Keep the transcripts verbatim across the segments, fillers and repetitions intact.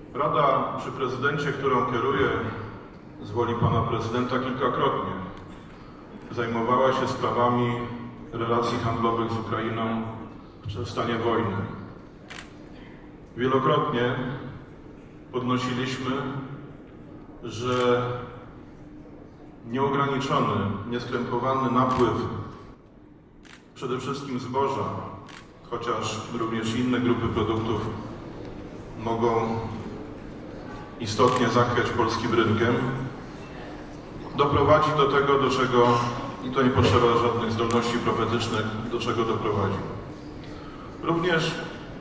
Rada przy prezydencie, którą kieruję z woli pana prezydenta, kilkakrotnie zajmowała się sprawami relacji handlowych z Ukrainą w stanie wojny. Wielokrotnie podnosiliśmy, że nieograniczony, nieskrępowany napływ przede wszystkim zboża, chociaż również inne grupy produktów mogą istotnie zachwiać polskim rynkiem, doprowadzi do tego, do czego, i to nie potrzeba żadnych zdolności profetycznych, do czego doprowadzi. Również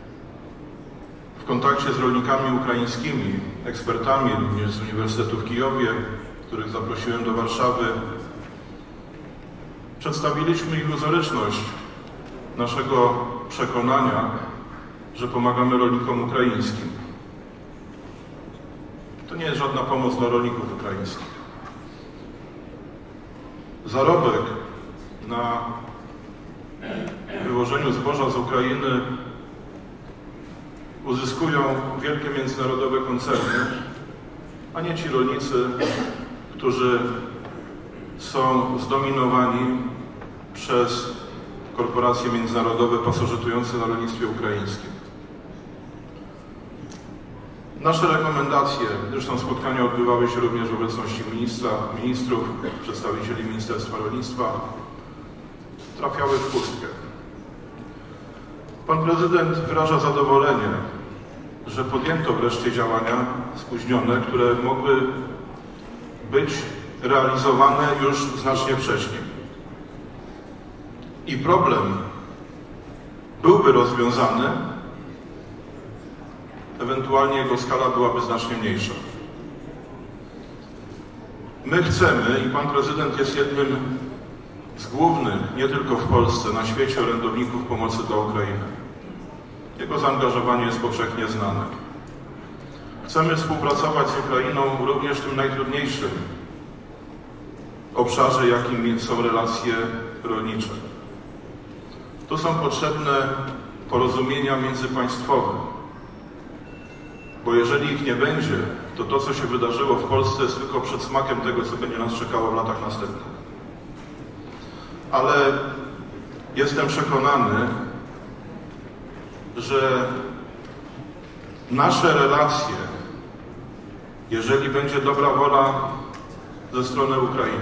w kontakcie z rolnikami ukraińskimi, ekspertami również z Uniwersytetu w Kijowie, których zaprosiłem do Warszawy, przedstawiliśmy iluzoryczność naszego przekonania, że pomagamy rolnikom ukraińskim. To nie jest żadna pomoc dla rolników ukraińskich. Zarobek na wywożeniu zboża z Ukrainy uzyskują wielkie międzynarodowe koncerny, a nie ci rolnicy, którzy są zdominowani przez korporacje międzynarodowe pasożytujące na rolnictwie ukraińskim. Nasze rekomendacje, zresztą spotkania odbywały się również w obecności ministra, ministrów, przedstawicieli Ministerstwa Rolnictwa, trafiały w pustkę. Pan prezydent wyraża zadowolenie, że podjęto wreszcie działania spóźnione, które mogły być realizowane już znacznie wcześniej. I problem byłby rozwiązany, ewentualnie jego skala byłaby znacznie mniejsza. My chcemy, i pan prezydent jest jednym z głównych, nie tylko w Polsce, na świecie orędowników pomocy dla Ukrainy. Jego zaangażowanie jest powszechnie znane. Chcemy współpracować z Ukrainą również w tym najtrudniejszym obszarze, jakim są relacje rolnicze. Tu są potrzebne porozumienia międzypaństwowe, bo jeżeli ich nie będzie, to to, co się wydarzyło w Polsce, jest tylko przedsmakiem tego, co będzie nas czekało w latach następnych. Ale jestem przekonany, że nasze relacje, jeżeli będzie dobra wola ze strony Ukrainy,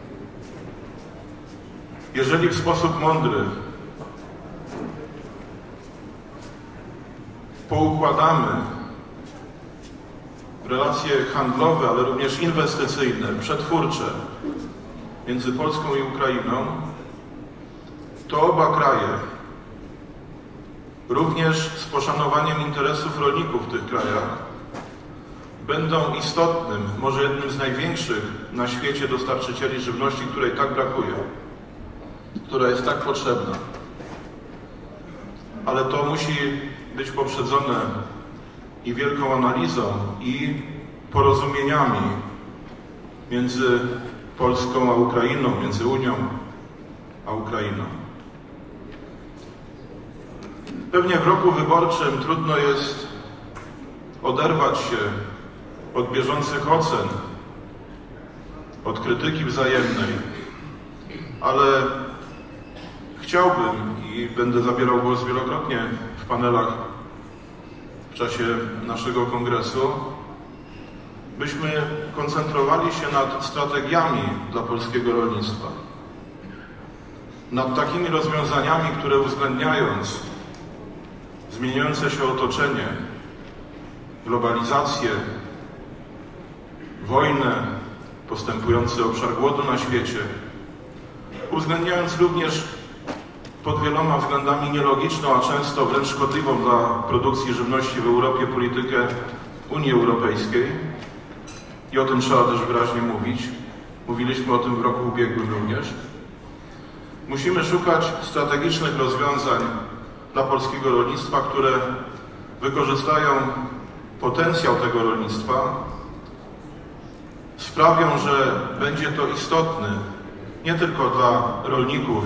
jeżeli w sposób mądry poukładamy relacje handlowe, ale również inwestycyjne, przetwórcze między Polską i Ukrainą, to oba kraje, również z poszanowaniem interesów rolników w tych krajach, będą istotnym, może jednym z największych na świecie dostarczycieli żywności, której tak brakuje, która jest tak potrzebna. Ale to musi być poprzedzone i wielką analizą, i porozumieniami między Polską a Ukrainą, między Unią a Ukrainą. Pewnie w roku wyborczym trudno jest oderwać się od bieżących ocen, od krytyki wzajemnej, ale chciałbym i będę zabierał głos wielokrotnie w panelach w czasie naszego kongresu, byśmy koncentrowali się nad strategiami dla polskiego rolnictwa. Nad takimi rozwiązaniami, które uwzględniając zmieniające się otoczenie, globalizację, wojnę, postępujący obszar głodu na świecie, uwzględniając również pod wieloma względami nielogiczną, a często wręcz szkodliwą dla produkcji żywności w Europie politykę Unii Europejskiej, i o tym trzeba też wyraźnie mówić, mówiliśmy o tym w roku ubiegłym również, musimy szukać strategicznych rozwiązań dla polskiego rolnictwa, które wykorzystają potencjał tego rolnictwa, sprawią, że będzie to istotny nie tylko dla rolników,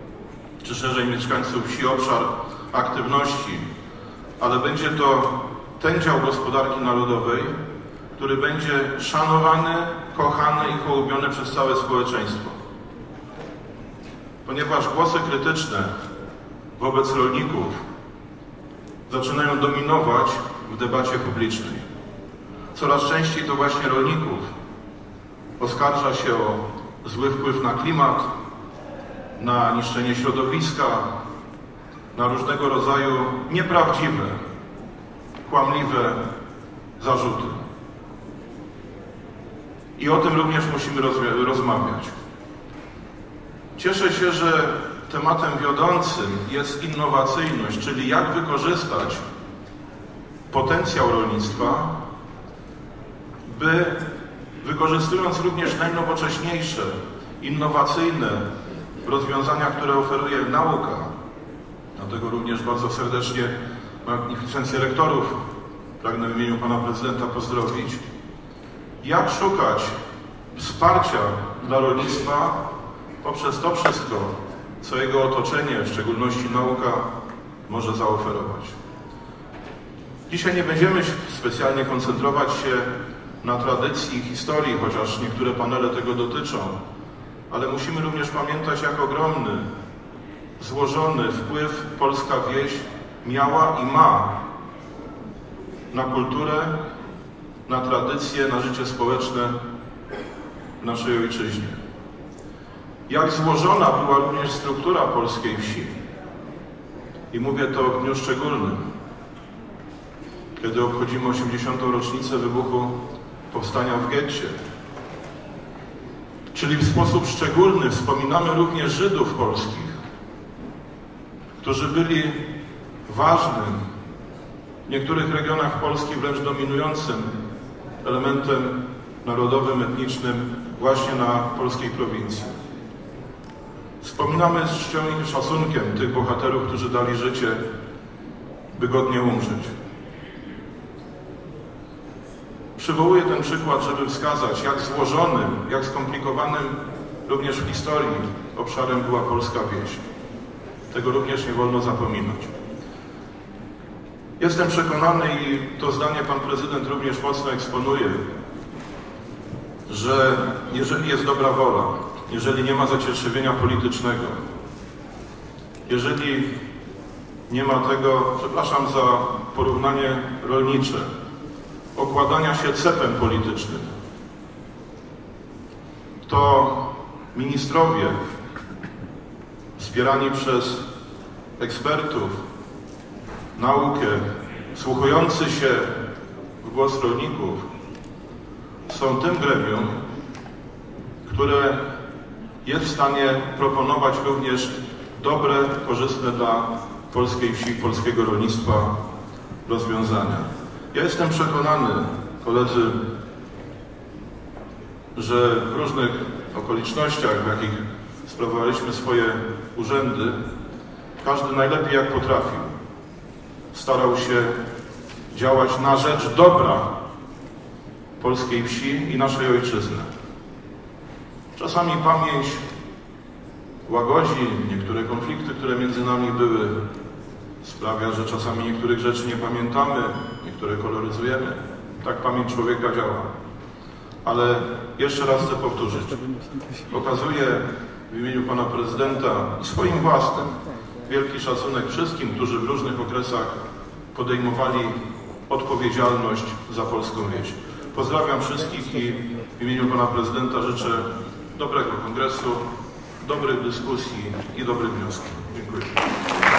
czy szerzej mieszkańców wsi obszar aktywności, ale będzie to ten dział gospodarki narodowej, który będzie szanowany, kochany i hołubiony przez całe społeczeństwo. Ponieważ głosy krytyczne wobec rolników zaczynają dominować w debacie publicznej. Coraz częściej to właśnie rolników oskarża się o zły wpływ na klimat, na niszczenie środowiska, na różnego rodzaju nieprawdziwe, kłamliwe zarzuty. I o tym również musimy rozmawiać. Cieszę się, że tematem wiodącym jest innowacyjność, czyli jak wykorzystać potencjał rolnictwa, by wykorzystując również najnowocześniejsze, innowacyjne rozwiązania, które oferuje nauka, dlatego również bardzo serdecznie magnificencję rektorów pragnę w imieniu pana prezydenta pozdrowić, jak szukać wsparcia dla rolnictwa poprzez to wszystko, co jego otoczenie, w szczególności nauka, może zaoferować. Dzisiaj nie będziemy specjalnie koncentrować się na tradycji i historii, chociaż niektóre panele tego dotyczą, ale musimy również pamiętać, jak ogromny, złożony wpływ polska wieś miała i ma na kulturę, na tradycje, na życie społeczne w naszej ojczyźnie. Jak złożona była również struktura polskiej wsi. I mówię to w dniu szczególnym, kiedy obchodzimy osiemdziesiątą rocznicę wybuchu powstania w getcie. Czyli w sposób szczególny wspominamy również Żydów polskich, którzy byli ważnym, w niektórych regionach Polski wręcz dominującym elementem narodowym, etnicznym właśnie na polskiej prowincji. Wspominamy z czcią i szacunkiem tych bohaterów, którzy dali życie, by godnie umrzeć. Przywołuję ten przykład, żeby wskazać, jak złożonym, jak skomplikowanym również w historii obszarem była polska wieś. Tego również nie wolno zapominać. Jestem przekonany, i to zdanie pan prezydent również mocno eksponuje, że jeżeli jest dobra wola, jeżeli nie ma zacietrzewienia politycznego, jeżeli nie ma tego, przepraszam za porównanie rolnicze, okładania się cepem politycznym, to ministrowie wspierani przez ekspertów, naukę, wsłuchujący się w głos rolników, są tym gremium, które jest w stanie proponować również dobre, korzystne dla polskiej wsi, polskiego rolnictwa rozwiązania. Ja jestem przekonany, koledzy, że w różnych okolicznościach, w jakich sprawowaliśmy swoje urzędy, każdy najlepiej jak potrafił starał się działać na rzecz dobra polskiej wsi i naszej ojczyzny. Czasami pamięć łagodzi niektóre konflikty, które między nami były, sprawia, że czasami niektórych rzeczy nie pamiętamy, niektóre koloryzujemy. Tak pamięć człowieka działa. Ale jeszcze raz chcę powtórzyć. Okazuję w imieniu pana prezydenta i swoim własnym wielki szacunek wszystkim, którzy w różnych okresach podejmowali odpowiedzialność za polską wieś. Pozdrawiam wszystkich i w imieniu pana prezydenta życzę dobrego kongresu, dobrych dyskusji i dobrych wniosków. Dziękuję.